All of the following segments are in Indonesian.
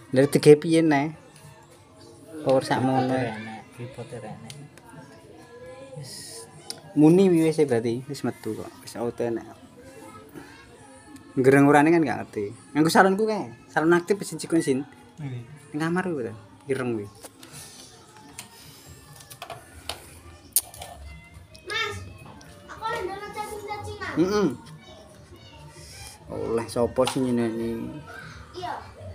Dari tiga piye nih? Power sakmono. Tripoder enek. Muni wis berarti wis metu kok. Wis auto enek. Gereng urane kan gak ngerti. Nganggo salonku kae. Salon aktif sing cikun sin. Ning kamar kuwi to. Ireng kuwi. Mas, aku ada download cacing-cacingan. Heeh. Oleh sapa sing nyeneni? Iya.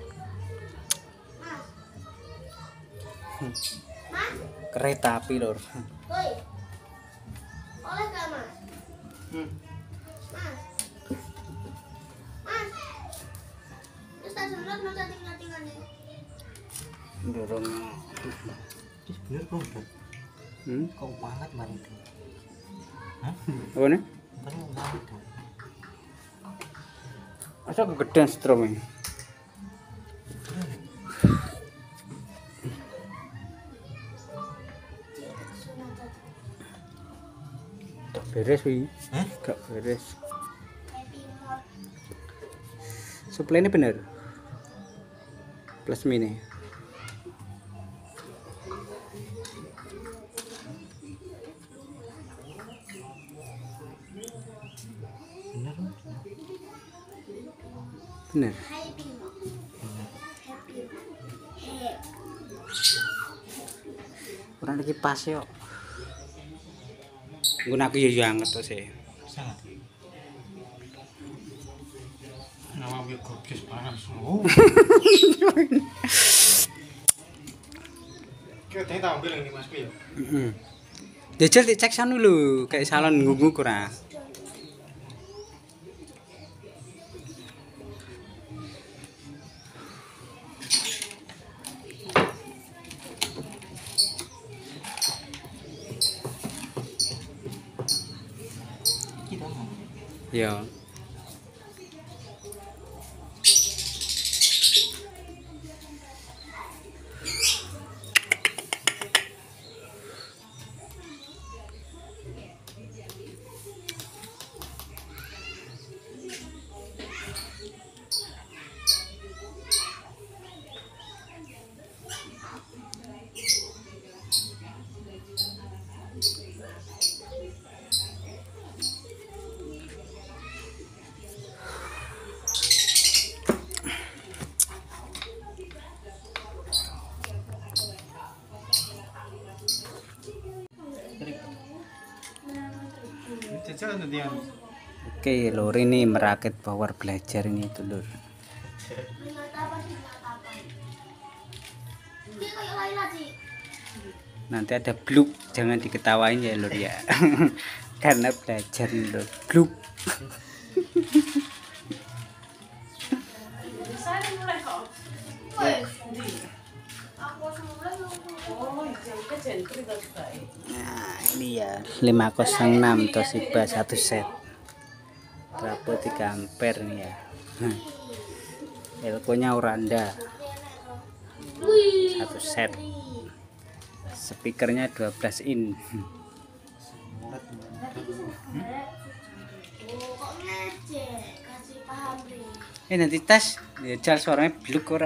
Mas. Mas, Kereta api lur. woi. Oleh gak, Mas? Hmm. Mas. Mas. Terus tak download no cacing-cacingan ya. Dorong. Wis bener kok. Kok banget mari itu. Hah? Apa nih? Kan mari itu. Masa kegedean strome. Gak beres wi. Hah? Gak beres. Happy Mode. Suplainya bener. Plus mini. Bener kok. Bener. Happy Mode. Happy Mode. Kurang lagi pas yo. Nggon aku yo anget to sih. Sangat. Nama gue gobis panas. Oh. Kita tanya tampil ini Mas Pi ya. Heeh. Jajal dicek sanu lho, kayak salon ngunggu kurang. Kita mau. Ya. Jajal nanti yang Oke, lur ini merakit power belajar ini tuh lur. Minat apa sih? Minat apa? Dia kayak Laila sih. Nanti ada bluk, jangan diketawain ya lur ya. Karena belajar nih lur. Bluk. Woi. Aku semula Nah, ini ya 506 Toshiba 1 set. Trafo 3 ampere nih ya. Elko-nya Oranda 1 set. Speakernya 12 in. kok ngecek kasih paham nih. Nanti tes, ya jal suaranya bluk ora.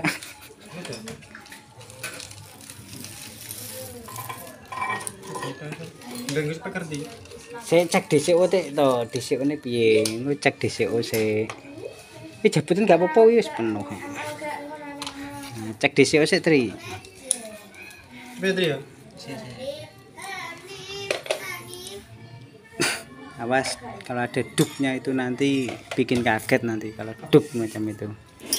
Dengus pekerti. Saya cek DCO teh to, DCO ne piye? Engko cek DCO sik. Iki jabutan gak apa-apa wis penuh. Nah, cek DCO sik, Tri. Petri ya. Awas kalau ada dupnya itu nanti bikin kaget nanti kalau dup macam itu.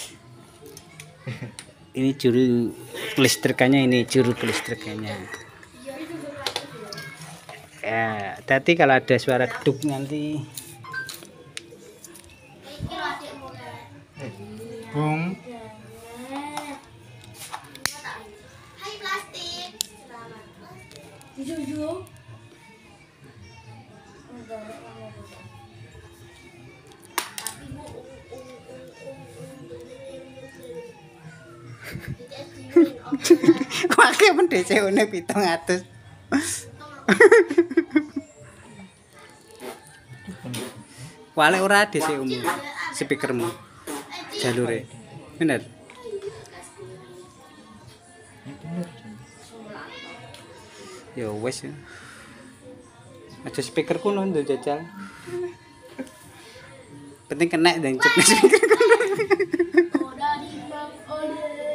Ini juru kelistrikannya, ini juru kelistrikannya. Ya, hati kalau ada suara dup nanti. Bung. Hai plastik. Jujur. Pakai men DCO-ne 700. Wale ora DCO-mu, speakermu. Jalure. Bener. Ya wes. Aja speaker kuno ndo jajal. Penting kena dan cek speaker. Udah di bang ode.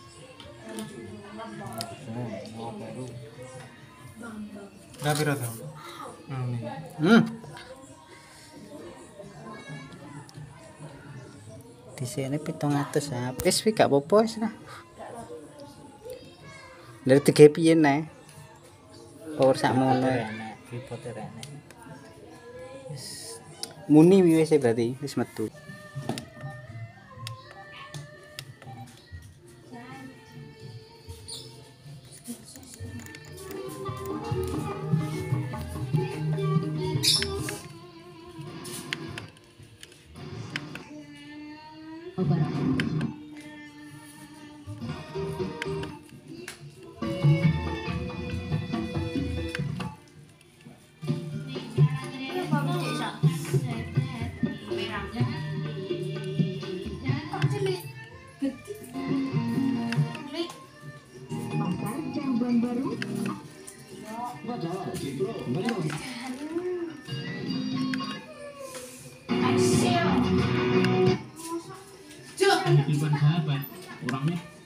Gak pira tau. Nih. Di sini 700 habis wi gak apa-apa wis nah. Dari 3 piye nah. Power sakmono. Tripodnya enak. Muni wis berarti wis metu. Bukan sahabat orangnya